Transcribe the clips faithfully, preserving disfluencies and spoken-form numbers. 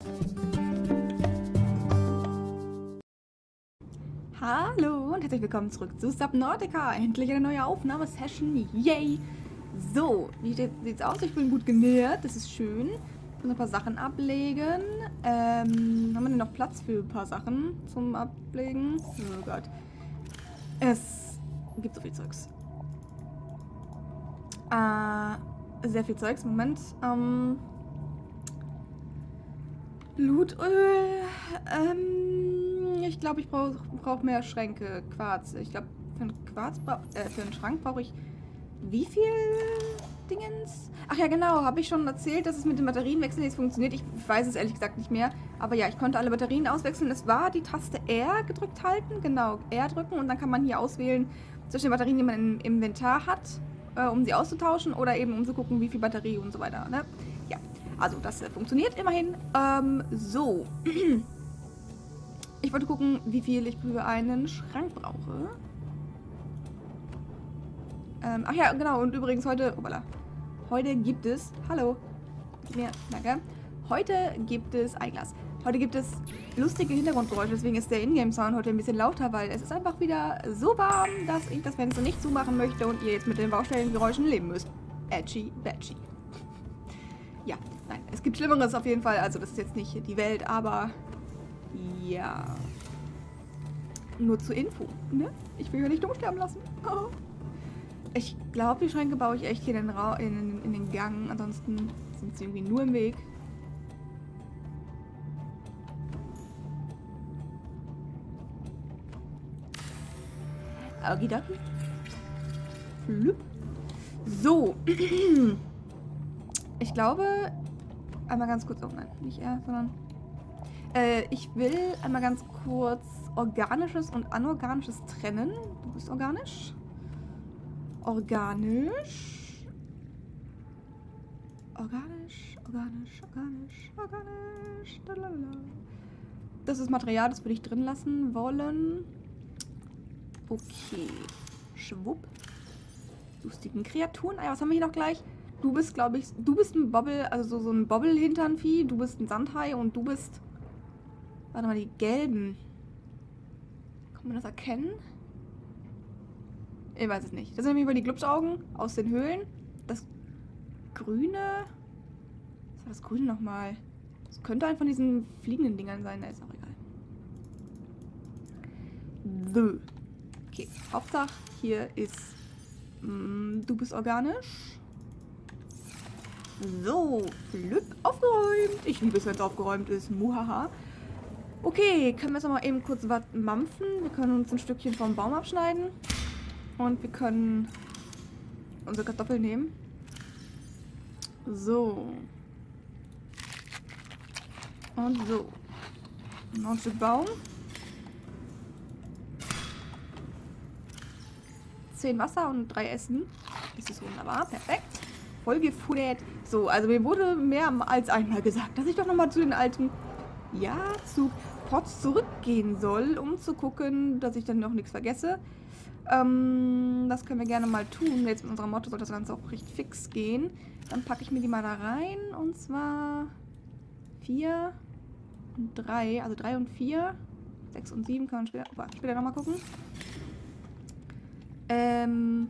Hallo und herzlich willkommen zurück zu Subnautica. Endlich eine neue Aufnahmesession. Yay! So, wie sieht's aus? Ich bin gut genährt. Das ist schön. Ich muss ein paar Sachen ablegen. Ähm, haben wir denn noch Platz für ein paar Sachen zum Ablegen? Oh Gott. Es gibt so viel Zeugs. Äh, sehr viel Zeugs. Moment. Ähm, Blutöl. Ähm, ich glaube, ich brauche brauch mehr Schränke. Quarz. Ich glaube, für einen Quarz äh, für einen Schrank brauche ich wie viel Dingens? Ach ja, genau. Habe ich schon erzählt, dass es mit den Batterienwechseln jetzt funktioniert? Ich weiß es ehrlich gesagt nicht mehr. Aber ja, ich konnte alle Batterien auswechseln. Es war die Taste R gedrückt halten. Genau, R drücken. Und dann kann man hier auswählen zwischen den Batterien, die man im Inventar hat, äh, um sie auszutauschen. Oder eben um zu gucken, wie viel Batterie und so weiter. Ne? Ja, also das äh, funktioniert immerhin. Ähm, so. Ich wollte gucken, wie viel ich für einen Schrank brauche. Ähm, ach ja, genau. Und übrigens heute... Opala. Heute gibt es... Hallo. Ja, danke. Heute gibt es Eiglas. Heute gibt es lustige Hintergrundgeräusche. Deswegen ist der Ingame-Sound heute ein bisschen lauter, weil es ist einfach wieder so warm, dass ich das Fenster nicht zumachen möchte und ihr jetzt mit den Baustellengeräuschen leben müsst. Edgy, badgy. Ja, nein. Es gibt Schlimmeres auf jeden Fall. Also das ist jetzt nicht die Welt, aber... Ja... Nur zur Info, ne? Ich will ja nicht dumm sterben lassen. Ich glaube, die Schränke baue ich echt hier in den, Ra in, in den Gang. Ansonsten sind sie irgendwie nur im Weg. Okidoki. Flüpp. So. Ich glaube, einmal ganz kurz, oh nein, nicht er, sondern äh, ich will einmal ganz kurz Organisches und Anorganisches trennen. Du bist organisch. Organisch. Organisch, organisch, organisch, organisch. Lalala. Das ist Material, das würde ich drin lassen wollen. Okay. Schwupp. Lustigen Kreaturen. Ah ja, was haben wir hier noch gleich? Du bist, glaube ich, du bist ein Bobbel, also so, so ein Bobbel-Hinternvieh. Du bist ein Sandhai und du bist... Warte mal, die gelben. Kann man das erkennen? Ich weiß es nicht. Das sind nämlich mal die Glubschaugen aus den Höhlen. Das Grüne... Was war das Grüne nochmal? Das könnte ein von diesen fliegenden Dingern sein. Da ist auch egal. So. Okay, Hauptsache hier ist... Mh, du bist organisch. So, flüpp, aufgeräumt. Ich liebe es, wenn es aufgeräumt ist. Muhaha. Okay, können wir jetzt noch mal eben kurz was mampfen. Wir können uns ein Stückchen vom Baum abschneiden. Und wir können unsere Kartoffeln nehmen. So. Und so. Noch ein Stück Baum. Zehn Wasser und drei Essen. Das ist wunderbar. Perfekt. Voll gefuttert. So, also mir wurde mehr als einmal gesagt, dass ich doch nochmal zu den alten... Ja, zu Pots zurückgehen soll, um zu gucken, dass ich dann noch nichts vergesse. Ähm, das können wir gerne mal tun. Jetzt mit unserer Motto soll das Ganze auch recht fix gehen. Dann packe ich mir die mal da rein. Und zwar vier und drei. Also drei und vier. sechs und sieben kann man später, oh, später nochmal gucken. Ähm...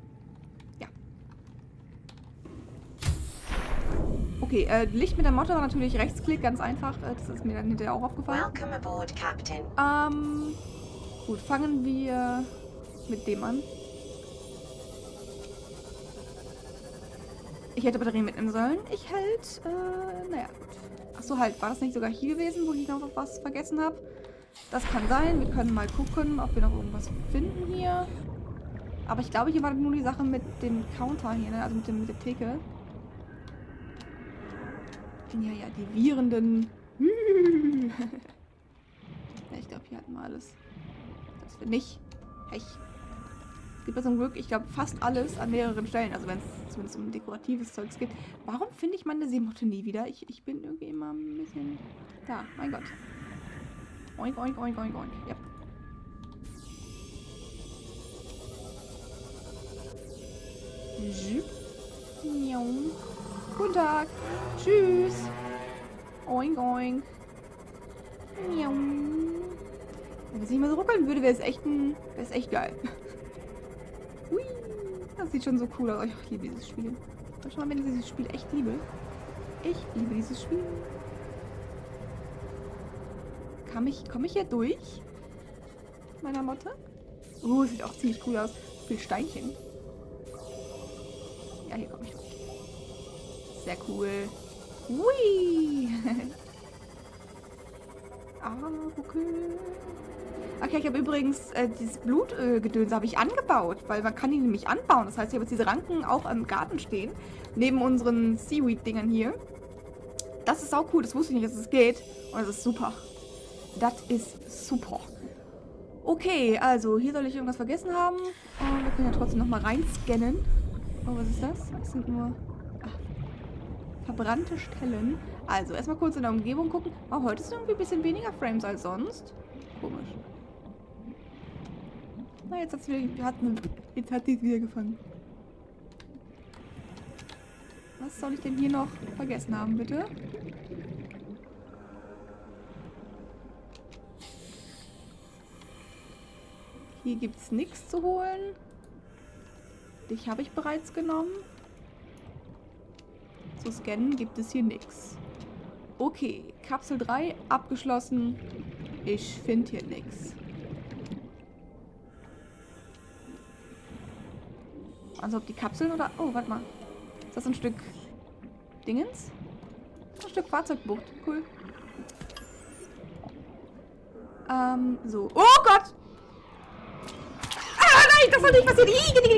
Okay, äh, Licht mit der Motte war natürlich Rechtsklick, ganz einfach. Äh, das ist mir dann hinterher auch aufgefallen. Welcome aboard, Captain. Ähm, gut, fangen wir mit dem an. Ich hätte Batterien mitnehmen sollen. Ich halt, äh, naja, gut. Achso, halt, war das nicht sogar hier gewesen, wo ich noch was vergessen habe? Das kann sein. Wir können mal gucken, ob wir noch irgendwas finden hier. Aber ich glaube, hier war nur die Sache mit dem Counter hier, ne? Also mit, dem, mit der Theke. Ja, ja, die Virenden. Ja, ich glaube, hier hatten wir alles. Das wir nicht. Hech. Es gibt ja zum Glück, ich glaube, fast alles an mehreren Stellen. Also wenn es zumindest um dekoratives Zeugs geht. Warum finde ich meine Seemotte nie wieder? Ich, ich bin irgendwie immer ein bisschen... Da, mein Gott. Oink, oink, oink, oink, oink. Yep. Miau. Guten Tag. Tschüss. Oink, oink. Miau. Wenn es nicht mehr so ruckeln würde, wäre es echt ein... wäre es echt geil. Hui. Das sieht schon so cool aus. Ich liebe dieses Spiel. Soll ich mal, wenn ich dieses Spiel echt liebe? Ich liebe dieses Spiel. Kann ich, komme ich hier durch? Meiner Motte? Oh, sieht auch ziemlich cool aus. Viel Steinchen. Ja, hier komme ich durch. Sehr cool. Hui! Ah, okay. Okay, ich habe übrigens äh, dieses Blutgedöns äh, habe ich angebaut, weil man kann die nämlich anbauen. Das heißt, ich habe jetzt diese Ranken auch im Garten stehen, neben unseren Seaweed-Dingern hier. Das ist auch cool, das wusste ich nicht, dass es geht. Und das ist super. Das ist super. Okay, also hier soll ich irgendwas vergessen haben. Und wir können ja trotzdem nochmal reinscannen. Oh, was ist das? Das sind nur ach, verbrannte Stellen. Also, erstmal kurz in der Umgebung gucken. Oh, heute ist irgendwie ein bisschen weniger Frames als sonst. Komisch. Na, jetzt hat es wieder, hat, jetzt hat die wieder gefangen. Was soll ich denn hier noch vergessen haben, bitte? Hier gibt es nichts zu holen. Dich habe ich bereits genommen. Zu scannen gibt es hier nichts. Okay, Kapsel drei abgeschlossen. Ich finde hier nichts. Also ob die Kapseln oder... Oh, warte mal. Ist das ein Stück Dingens? Ein Stück Fahrzeugbucht. Cool. Ähm, so. Oh Gott! Ah, nein, das soll nicht passieren.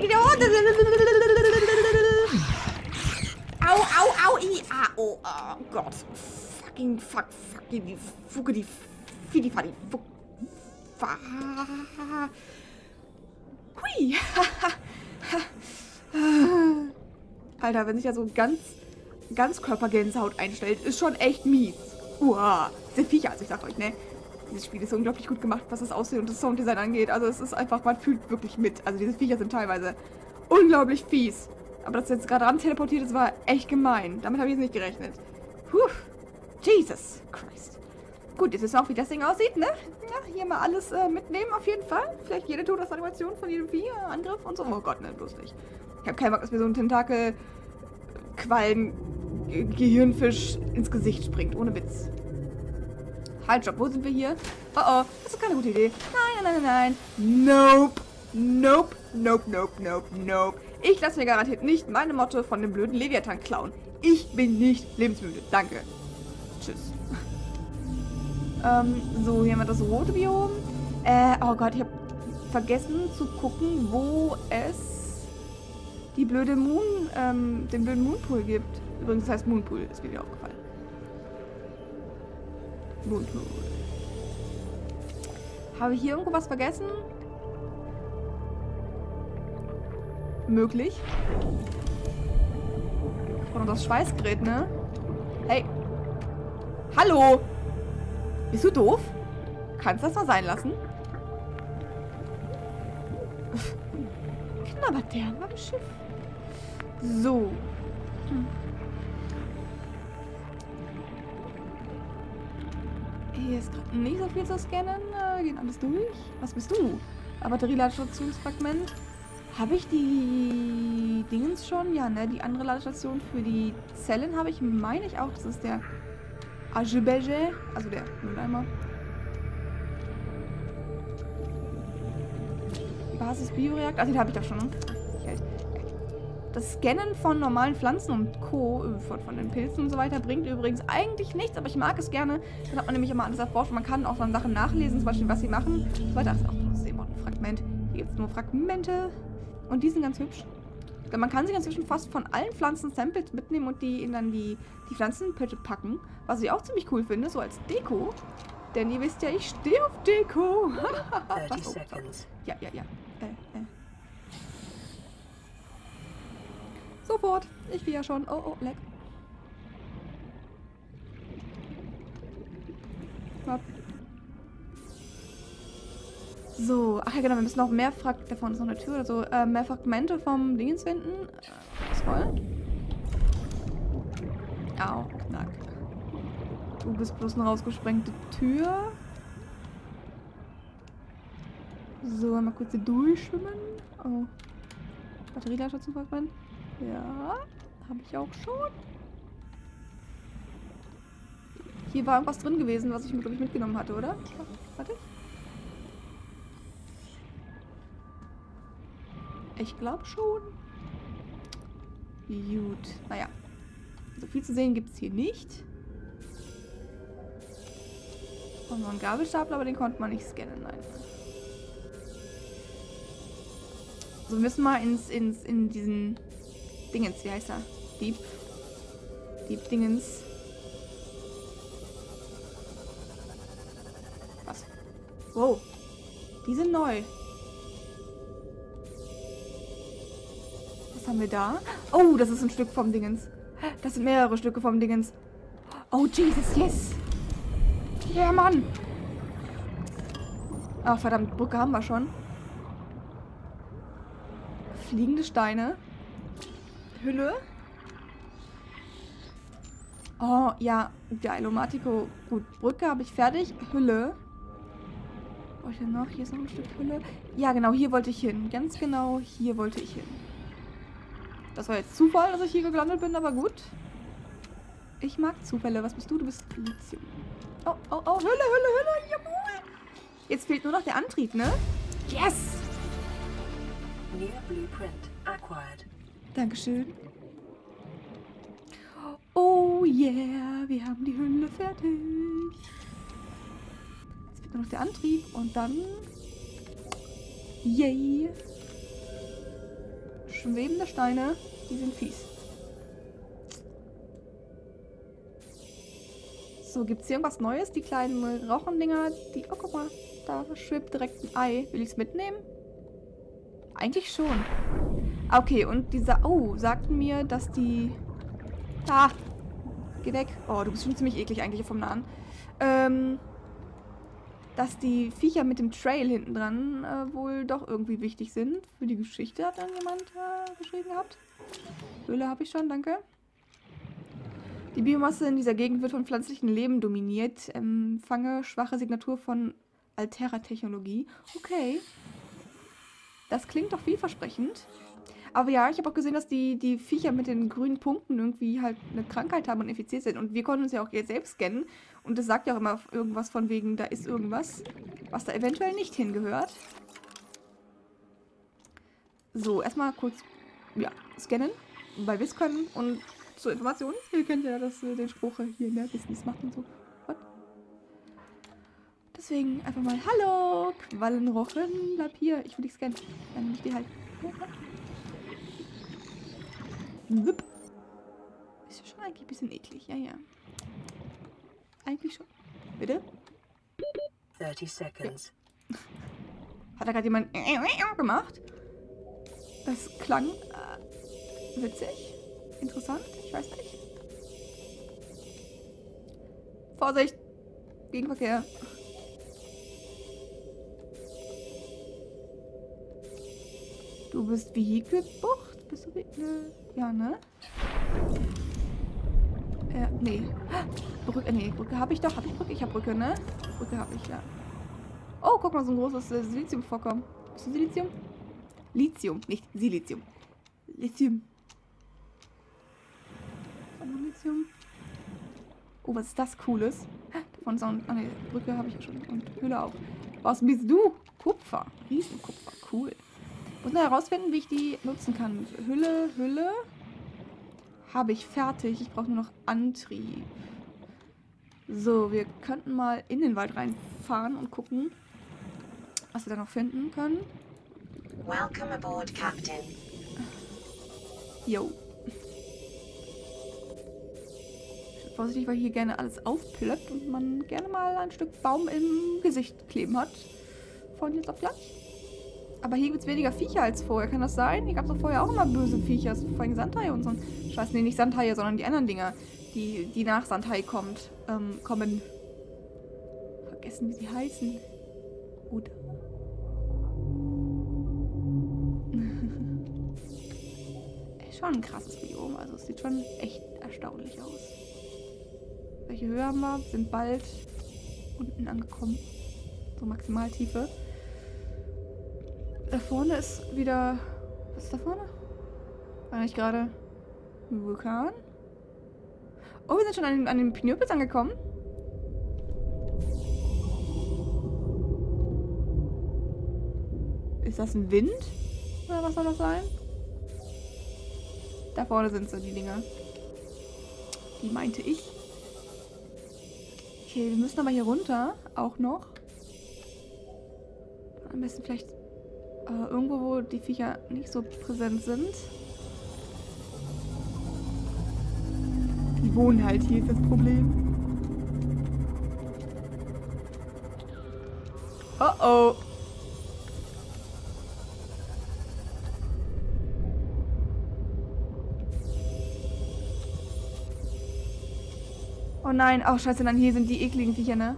Au, au, au, i, ah, oh, oh Gott. Fucking, fuck, fucking, die Fucke, die Fidi, Fadi, Fuck. Hui. Alter, wenn sich da so ganz, ganz Körpergänsehaut einstellt, ist schon echt mies. Uah, diese Viecher, also ich sag euch, ne? Dieses Spiel ist so unglaublich gut gemacht, was das Aussehen und das Sounddesign angeht. Also es ist einfach, man fühlt wirklich mit. Also diese Viecher sind teilweise unglaublich fies. Aber dass jetzt gerade ran teleportiert ist, war echt gemein. Damit habe ich jetzt nicht gerechnet. Puh. Jesus Christ. Gut, jetzt wissen wir auch, wie das Ding aussieht, ne? Ja, hier mal alles äh, mitnehmen auf jeden Fall. Vielleicht jede Todesanimation von jedem Vieh, äh, Angriff und so. Oh Gott, ne, bloß nicht. Ich habe keinen Bock, dass mir so ein Tentakel Quallen Ge Gehirnfisch ins Gesicht springt. Ohne Witz. Halt, Job, wo sind wir hier? Oh oh, das ist keine gute Idee. Nein, nein, nein, nein. Nope. Nope. Nope, nope, nope, nope. Ich lasse mir garantiert nicht meine Motte von dem blöden Leviathan klauen. Ich bin nicht lebensmüde. Danke. Tschüss. ähm, so, hier haben wir das rote Biom. Äh, oh Gott, ich habe vergessen zu gucken, wo es die blöde Moon, ähm, den blöden Moonpool gibt. Übrigens, das heißt Moonpool, ist mir wieder aufgefallen. Moonpool. Habe ich hier irgendwo was vergessen? Möglich. Ich brauche noch das Schweißgerät, ne? Hey. Hallo! Bist du doof? Kannst das mal sein lassen? Knabbert der am Schiff. So. Hm. Hier ist gerade nicht so viel zu scannen. Äh, geht alles durch. Was bist du? Batterieladestationsfragment. Habe ich die Dingens schon? Ja, ne? Die andere Ladestation für die Zellen habe ich, meine ich auch. Das ist der Agebege, also der Mülleimer. Basis Bioreaktor. Also den habe ich doch schon. Ne? Das Scannen von normalen Pflanzen und Co., von, von den Pilzen und so weiter, bringt übrigens eigentlich nichts, aber ich mag es gerne. Dann hat man nämlich immer alles erforscht. Man kann auch dann Sachen nachlesen, zum Beispiel, was sie machen. Und so weiter. Das ist auch nur das Seemodden-Fragment. Hier gibt es nur Fragmente. Und die sind ganz hübsch. Man kann sich inzwischen fast von allen Pflanzen Samples mitnehmen und die in dann die, die Pflanzenpötte packen. Was ich auch ziemlich cool finde, so als Deko. Denn ihr wisst ja, ich stehe auf Deko. Was, oh, ja, ja, ja. Äh, äh. Sofort. Ich gehe ja schon. Oh, oh, leck. Hopp. So, ach ja genau, wir müssen noch mehr Fragmente, da vorne ist noch eine Tür oder so, äh, mehr Fragmente vom Dingens finden. Äh, ist voll. Au, knack. Du bist bloß eine rausgesprengte Tür. So, mal kurz hier durchschwimmen. Oh. Batterielager zum Verbrennen. Ja, habe ich auch schon. Hier war irgendwas drin gewesen, was ich mir, glaube ich, mitgenommen hatte, oder? Warte. Ich glaube schon. Gut. Naja. So viel zu sehen gibt es hier nicht. Und noch einen Gabelstapler, aber den konnte man nicht scannen. Nein. So, wir müssen mal ins, ins, in diesen Dingens, wie heißt er? Dieb. Dieb Dingens. Was? Wow. Die sind neu. Was haben wir da? Oh, das ist ein Stück vom Dingens. Das sind mehrere Stücke vom Dingens. Oh, Jesus, yes. Ja, Mann. Ach, verdammt, Brücke haben wir schon. Fliegende Steine. Hülle. Oh, ja. Geil, Matico. Gut, Brücke habe ich fertig. Hülle. Was ich denn noch? Hier ist noch ein Stück Hülle. Ja, genau, hier wollte ich hin. Ganz genau, hier wollte ich hin. Das war jetzt Zufall, dass ich hier gelandet bin, aber gut. Ich mag Zufälle. Was bist du? Du bist Lithium. Oh, oh, oh, Hülle, Hülle, Hülle. Jawohl. Jetzt fehlt nur noch der Antrieb, ne? Yes! New blueprint acquired. Dankeschön. Oh yeah, wir haben die Hülle fertig. Jetzt fehlt nur noch der Antrieb und dann... Yay! Schwebende Steine, die sind fies. So, gibt es hier irgendwas Neues? Die kleinen Rauchendinger, die... Oh, guck mal, da schwebt direkt ein Ei. Will ich es mitnehmen? Eigentlich schon. Okay, und dieser... Oh, sagten mir, dass die... Ah! Geh weg. Oh, du bist schon ziemlich eklig eigentlich vom Nahen. Ähm... Dass die Viecher mit dem Trail hinten dran äh, wohl doch irgendwie wichtig sind. Für die Geschichte hat dann jemand äh, geschrieben gehabt. Höhle habe ich schon, danke. Die Biomasse in dieser Gegend wird von pflanzlichem Leben dominiert. Empfange schwache Signatur von Altera-Technologie. Okay. Das klingt doch vielversprechend. Aber ja, ich habe auch gesehen, dass die, die Viecher mit den grünen Punkten irgendwie halt eine Krankheit haben und infiziert sind. Und wir konnten uns ja auch jetzt selbst scannen. Und das sagt ja auch immer irgendwas von wegen, da ist irgendwas, was da eventuell nicht hingehört. So, erstmal kurz, ja, scannen, weil wir es können. Und zur Information, ihr kennt ja das, den Spruch hier, ne, wissen, das macht und so. What? Deswegen einfach mal, hallo, Quallenrochen, bleib hier, ich will dich scannen. Dann nehme ich die halt. Wupp. Ist ja schon eigentlich ein bisschen eklig, ja, ja. Eigentlich schon. Bitte? thirty seconds. Hat da gerade jemand gemacht? Das klang äh, witzig. Interessant. Ich weiß nicht. Vorsicht! Gegenverkehr. Du bist Vehikelbucht? Bist du... Ne? Ja, ne? Äh, nee. Brücke, nee, Brücke habe ich doch. Habe ich Brücke? Ich habe Brücke, ne? Brücke habe ich, ja. Oh, guck mal, so ein großes äh, Silizium-Vorkommen. Ist das Silizium? Lithium, nicht Silizium. Lithium. Lithium. Oh, was ist das Cooles? Davon ist auch ein... Ah, ne, Brücke habe ich ja schon. Und Hülle auch. Was bist du? Kupfer. Riesenkupfer. Cool. Ich muss noch herausfinden, wie ich die nutzen kann. Hülle, Hülle. Habe ich fertig. Ich brauche nur noch Antrieb. So, wir könnten mal in den Wald reinfahren und gucken, was wir da noch finden können. Welcome aboard, Captain. Jo. Vorsichtig, weil hier gerne alles aufplöppt und man gerne mal ein Stück Baum im Gesicht kleben hat. Von jetzt auf gleich. Aber hier gibt es weniger Viecher als vorher. Kann das sein? Hier gab es doch vorher auch immer böse Viecher. Vor allem Sandhaie und so. Scheiße, nee, nicht Sandhaie, sondern die anderen Dinger, die, die nach Sandhaie kommt, ähm, kommen. Vergessen, wie sie heißen. Oder? Schon ein krasses Biom. Also es sieht schon echt erstaunlich aus. Welche Höhe haben wir? Sind bald unten angekommen. So Maximaltiefe. Da vorne ist wieder... Was ist da vorne? War nicht gerade ein Vulkan? Oh, wir sind schon an den, an den Pinöpels angekommen. Ist das ein Wind? Oder was soll das sein? Da vorne sind so die Dinger. Die meinte ich. Okay, wir müssen aber hier runter. Auch noch. Am besten vielleicht äh, irgendwo, wo die Viecher nicht so präsent sind. Die wohnen halt hier, ist das Problem. Oh oh. Oh nein, oh scheiße, dann hier sind die ekligen Viecher, ne?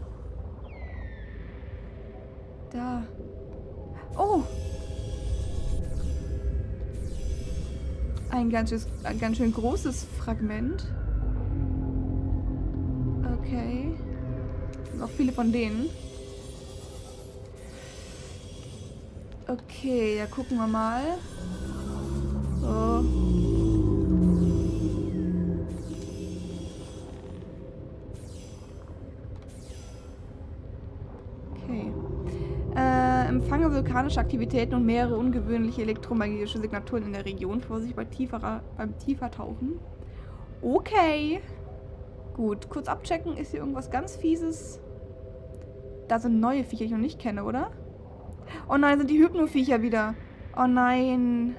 Da. Oh! Ein ganz, ein ganz schön großes Fragment. Okay. Noch viele von denen. Okay, ja, gucken wir mal. So. Okay. Äh, empfange vulkanische Aktivitäten und mehrere ungewöhnliche elektromagnetische Signaturen in der Region. Vorsicht bei tieferer, beim Tiefertauchen. Okay. Gut, kurz abchecken. Ist hier irgendwas ganz Fieses? Da sind neue Viecher, die ich noch nicht kenne, oder? Oh nein, sind die Hypno-Viecher wieder. Oh nein.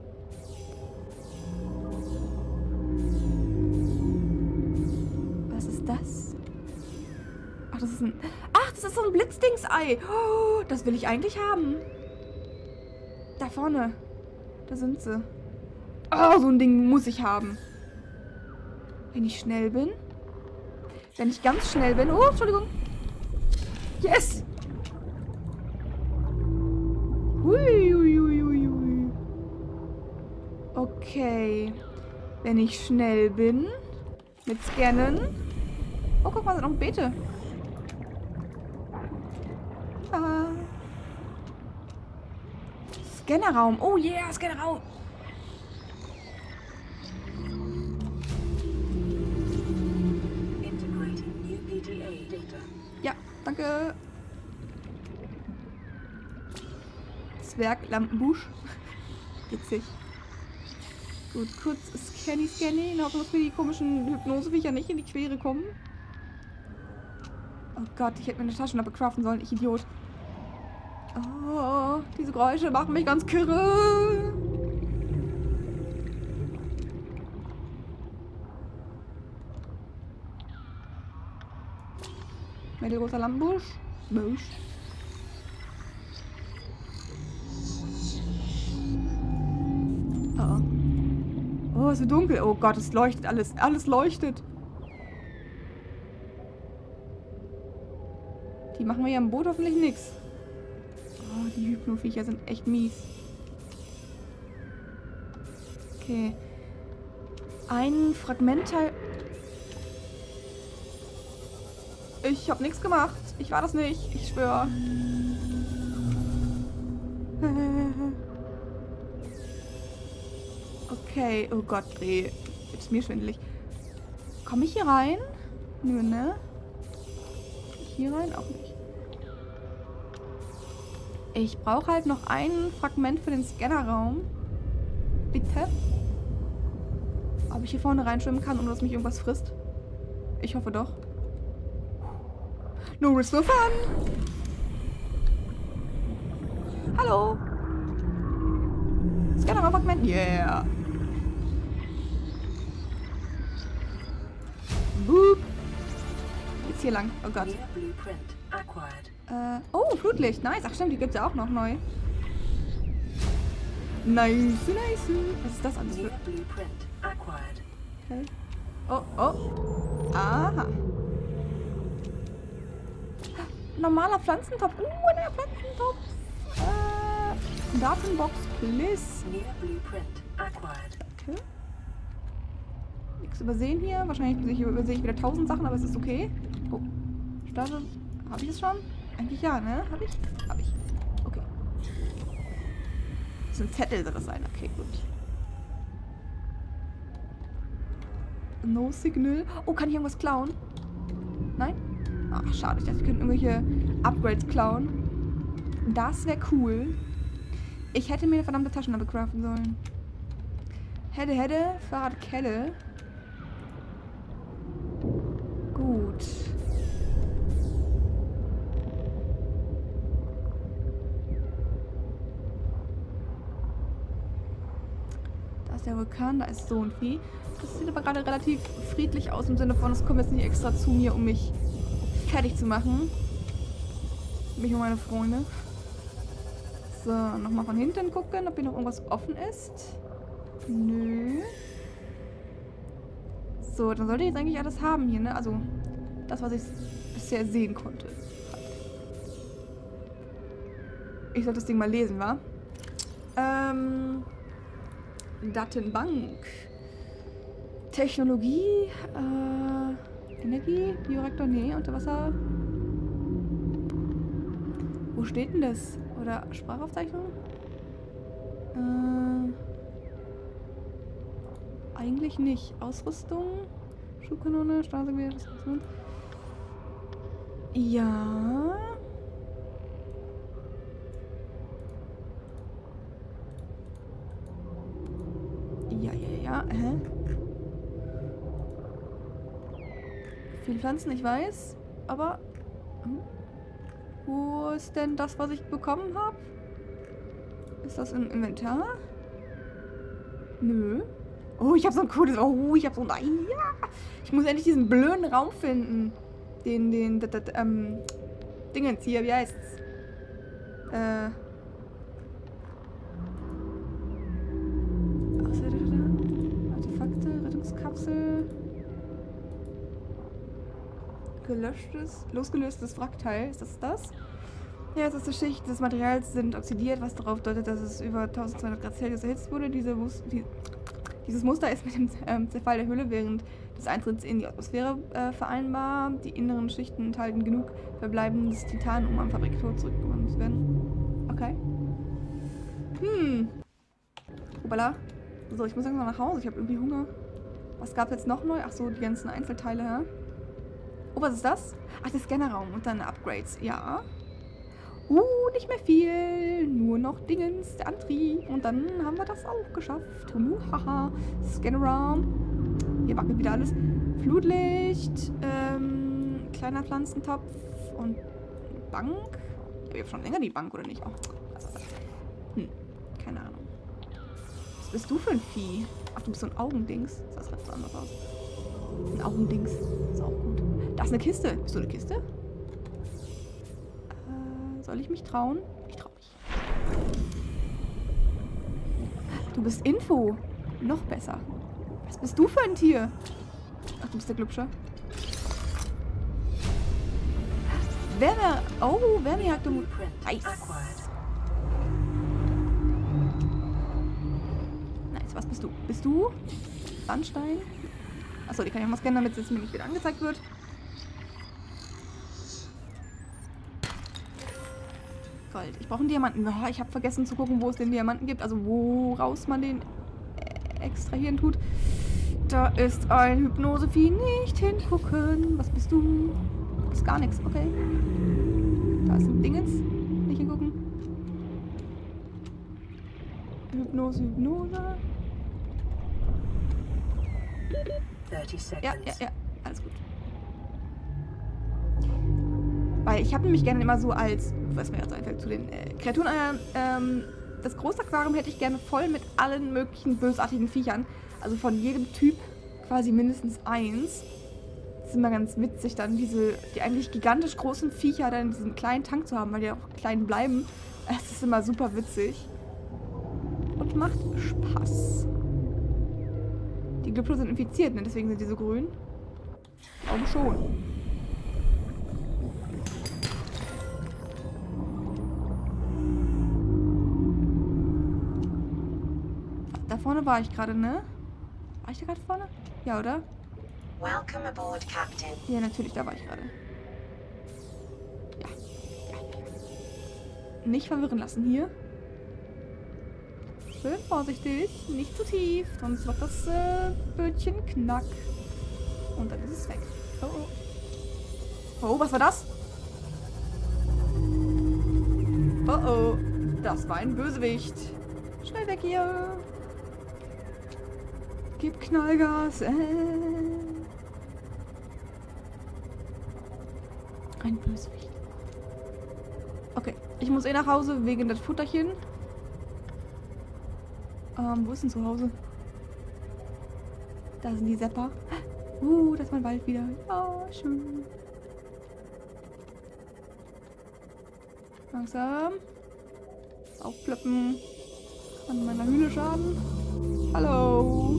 Was ist das? Ach, das ist ein... Ach, das ist so ein Blitzdingsei. Oh, das will ich eigentlich haben. Da vorne. Da sind sie. Oh, so ein Ding muss ich haben. Wenn ich schnell bin. Wenn ich ganz schnell bin. Oh, Entschuldigung. Yes! Hui, hui, hui, hui, hui. Okay. Wenn ich schnell bin. Mit Scannen. Oh, guck mal, da sind noch Beete. Ah. Scannerraum. Oh yeah, Scannerraum. Ja, danke. Zwerglampenbusch. Witzig. Gut, kurz Scanny, Scanny. In Hoffnung, dass mir die komischen Hypnoseviecher nicht in die Quere kommen. Oh Gott, ich hätte mir eine Taschenlampe craften sollen. Ich Idiot. Oh, diese Geräusche machen mich ganz kirre. Mittelgroßer Lampenbusch. Busch. Oh. Oh, es wird dunkel. Oh Gott, es leuchtet alles. Alles leuchtet. Die machen wir ja im Boot hoffentlich nichts. Oh, die Hypnoviecher sind echt mies. Okay. Ein Fragmentteil... Ich hab nichts gemacht. Ich war das nicht. Ich schwöre. Okay. Oh Gott, ey. Jetzt ist mir schwindelig. Komme ich hier rein? Nö, ne? Hier rein? Auch nicht. Ich brauche halt noch ein Fragment für den Scannerraum. Bitte? Ob ich hier vorne reinschwimmen kann, ohne dass mich irgendwas frisst? Ich hoffe doch. No risk, no fun! Hallo! Scannerraum-Fragment? Yeah! Boop! Jetzt hier lang. Oh Gott. Äh, oh, Flutlicht. Nice. Ach stimmt, die gibt es ja auch noch neu. Nice, nice. Was ist das alles für... Okay. Oh, oh. Aha. Normaler Pflanzentopf. Uh, der Pflanzentopf. Äh, Datenbox, please. Okay. nichts übersehen hier. Wahrscheinlich übersehe ich wieder tausend Sachen, aber es ist okay. Oh, Stase. Habe ich es schon? Eigentlich ja, ne? Habe ich? Habe ich. Okay. Das ist ein Zettel, soll das sein. Okay, gut. No Signal. Oh, kann ich irgendwas klauen? Nein? Ach, schade. Ich dachte, ich könnte irgendwelche Upgrades klauen. Das wäre cool. Ich hätte mir eine verdammte Taschenlampe craften sollen. Hätte, hätte. Fahrradkelle. Gut. Da ist der Vulkan, da ist so ein Vieh. Das sieht aber gerade relativ friedlich aus im Sinne von, es kommt jetzt nicht extra zu mir, um mich fertig zu machen. Mich und meine Freunde. So, nochmal von hinten gucken, ob hier noch irgendwas offen ist. Nö. So, dann sollte ich jetzt eigentlich alles haben hier, ne? Also, das, was ich bisher sehen konnte. Ich sollte das Ding mal lesen, wa? Ähm... Datenbank. Technologie. Äh... Energie? Bioreaktor? Nee, Unterwasser. Wo steht denn das? Oder Sprachaufzeichnung? Äh... Eigentlich nicht. Ausrüstung? Schubkanone, Straßengewehr, Rüstung. Ja. Ja, ja, ja. Hä? Viele Pflanzen, ich weiß. Aber... Hm? Wo ist denn das, was ich bekommen habe? Ist das im Inventar? Nö. Oh, ich habe so ein cooles... Oh, ich habe so ein... Ja! Ich muss endlich diesen blöden Raum finden. Den, den, das, das, ähm... Dingens hier, wie heißt's? Äh... Artefakte, Rettungskapsel... Gelöschtes, losgelöstes Wrackteil. Ist das das? Ja, es ist eine Schicht des Materials sind oxidiert, was darauf deutet, dass es über eintausendzweihundert Grad Celsius erhitzt wurde. Diese Mus die, dieses Muster ist mit dem ähm, Zerfall der Höhle während des Eintritts in die Atmosphäre äh, vereinbar. Die inneren Schichten enthalten genug verbleibendes Titan, um am Fabriktor zurückgewonnen zu werden. Okay. Hm. Hoppala. So, ich muss langsam nach Hause. Ich habe irgendwie Hunger. Was gab es jetzt noch neu? Ach so, die ganzen Einzelteile, ja. Oh, was ist das? Ach, der Scannerraum und dann Upgrades. Ja. Uh, nicht mehr viel. Nur noch Dingens, der Antrieb. Und dann haben wir das auch geschafft. Haha. Scannerraum. Hier wackelt wieder alles. Flutlicht. Ähm, kleiner Pflanzentopf. Und Bank. Ja, ich habe schon länger die Bank, oder nicht? Oh, was ist das? Hm, keine Ahnung. Was bist du für ein Vieh? Ach, du bist so ein Augendings. Das sah ganz anders aus. Ein Augendings. Ist auch gut. Da ist eine Kiste. Bist du eine Kiste? Äh, soll ich mich trauen? Ich trau mich. Du bist Info. Noch besser. Was bist du für ein Tier? Ach, du bist der Glubscher. Wärme... Oh, Wärmereaktor... Nice. Nice, was bist du? Bist du? Sandstein? Achso, die kann ich auch mal scannen, damit es jetzt mir nicht wieder angezeigt wird. Gold. Ich brauche einen Diamanten. Oh, ich habe vergessen zu gucken, wo es den Diamanten gibt. Also woraus man den äh, extrahieren tut. Da ist ein Hypnosevieh. Nicht hingucken. Was bist du? Du bist gar nichts. Okay. Da ist ein Dingens. Nicht hingucken. Hypnose, Hypnose. Ja, ja, ja. Alles gut. Weil ich habe nämlich gerne immer so als, was mir jetzt einfällt, zu den äh, Kreaturen, äh, ähm, das große Aquarium hätte ich gerne voll mit allen möglichen bösartigen Viechern. Also von jedem Typ quasi mindestens eins. Das ist immer ganz witzig, dann diese, die eigentlich gigantisch großen Viecher dann in diesem kleinen Tank zu haben, weil die auch klein bleiben. Es ist immer super witzig. Und macht Spaß. Die Glüppler sind infiziert, ne? Deswegen sind die so grün. Warum schon? Da vorne war ich gerade, ne? War ich da gerade vorne? Ja, oder? Welcome aboard, Captain. Ja, natürlich, da war ich gerade. Ja. Ja. Nicht verwirren lassen hier. Schön vorsichtig, nicht zu tief, sonst wird das äh, Bötchen knack. Und dann ist es weg. Oh, oh. Oh, was war das? Oh, oh. Das war ein Bösewicht. Schnell weg hier. Gib Knallgas. Äh. Ein Bösewicht. Okay, ich muss eh nach Hause wegen das Futterchen. Ähm, wo ist denn zu Hause? Da sind die Sepper. Uh, das ist mein Wald wieder. Ja, schön. Langsam. Aufplöppen. An meiner Hühne schaden. Hallo.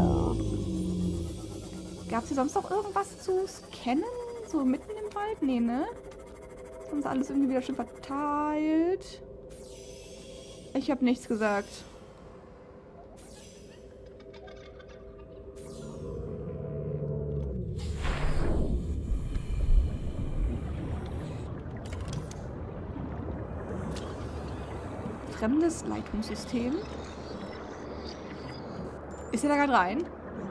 Gab es hier sonst noch irgendwas zu scannen? So mitten im Wald? Nee, ne? Sonst alles irgendwie wieder schön verteilt. Ich habe nichts gesagt. Fremdes Leitungssystem. Ist er da gerade rein?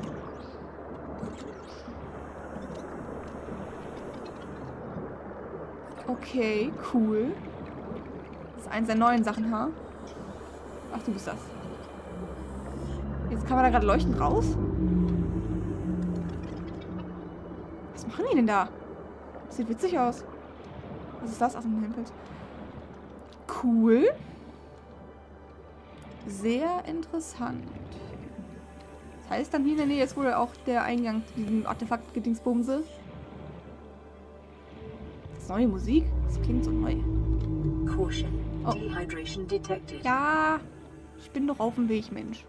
Okay, cool. Das ist eins der neuen Sachen, ha? Ach, du bist das. Jetzt kann man da gerade leuchtend raus? Was machen die denn da? Das sieht witzig aus. Was ist das? Ach, ein Hempels. Cool. Sehr interessant. Das heißt dann hier in der Nähe ist wohl auch der Eingang zu diesem Artefakt-Gedingsbumse. Das ist neue Musik? Das klingt so neu. Caution. Oh. Dehydration detected. Ja, ich bin doch auf dem Weg, Mensch.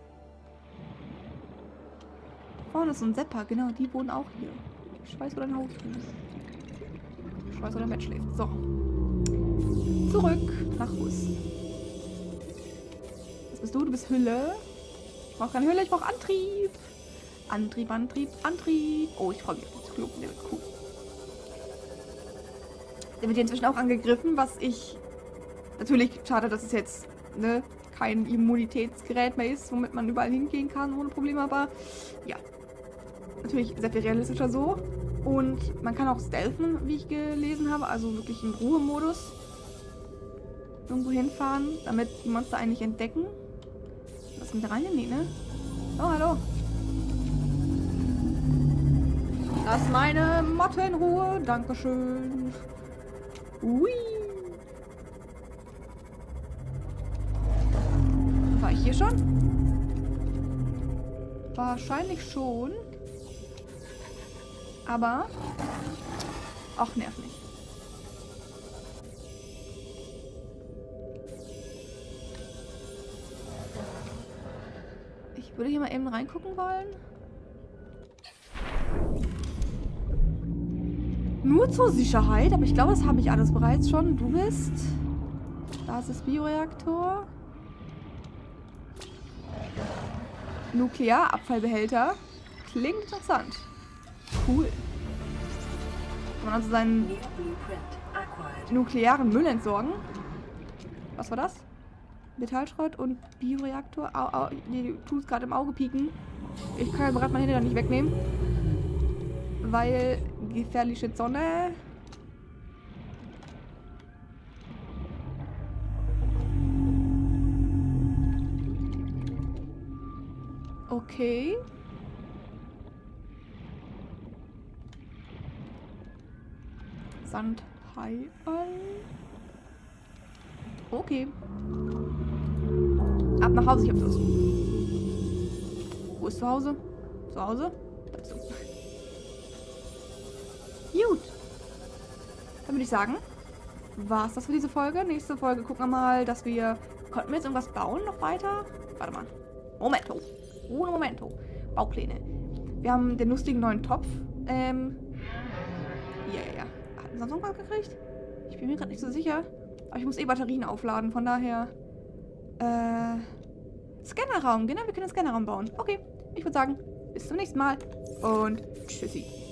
Da vorne ist so ein Sepper, genau, die wohnen auch hier. Ich weiß, wo dein Haus ist. Ich weiß, wo dein Bett schläft. So. Zurück nach Hus. Was bist du? Du bist Hülle. Ich brauche keine Hülle, ich brauche Antrieb. Antrieb, Antrieb, Antrieb. Oh, ich freue mich auf den Club. Der wird cool. Der wird hier inzwischen auch angegriffen, was ich... Natürlich, schade, dass es jetzt ne, kein Immunitätsgerät mehr ist, womit man überall hingehen kann ohne Probleme, aber ja. Natürlich sehr viel realistischer so. Und man kann auch stealthen, wie ich gelesen habe, also wirklich im Ruhemodus irgendwo hinfahren, damit die Monster einen nicht entdecken. Was mit rein? Nee, ne? Oh, hallo. Lass meine Motte in Ruhe. Dankeschön. Ui. War ich hier schon? Wahrscheinlich schon. Aber... Ach, nerv nicht. Ich würde hier mal eben reingucken wollen. Nur zur Sicherheit, aber ich glaube, das habe ich alles bereits schon. Du bist... Da ist das Bioreaktor. Nuklearabfallbehälter. Klingt interessant. Cool. Kann man also seinen nuklearen Müll entsorgen. Was war das? Metallschrott und Bioreaktor. Au, au, nee, du tust gerade im Auge pieken. Ich kann gerade meine Hände da nicht wegnehmen. Weil gefährliche Sonne. Okay. Sandhai. Okay. Ab nach Hause, ich hab's los. Wo ist zu Hause? Zu Hause? Da bist du. Gut. Dann würde ich sagen, war's das für diese Folge. Nächste Folge gucken wir mal, dass wir... Konnten wir jetzt irgendwas bauen noch weiter? Warte mal. Momento. Ohne Momento. Baupläne. Wir haben den lustigen neuen Topf. Ähm... Ja, ja, ja. Hat ein Samsung was gekriegt? Ich bin mir gerade nicht so sicher. Aber ich muss eh Batterien aufladen, von daher... Äh... Scannerraum. Genau, wir können einen Scannerraum bauen. Okay. Ich würde sagen, Bis zum nächsten Mal und tschüssi.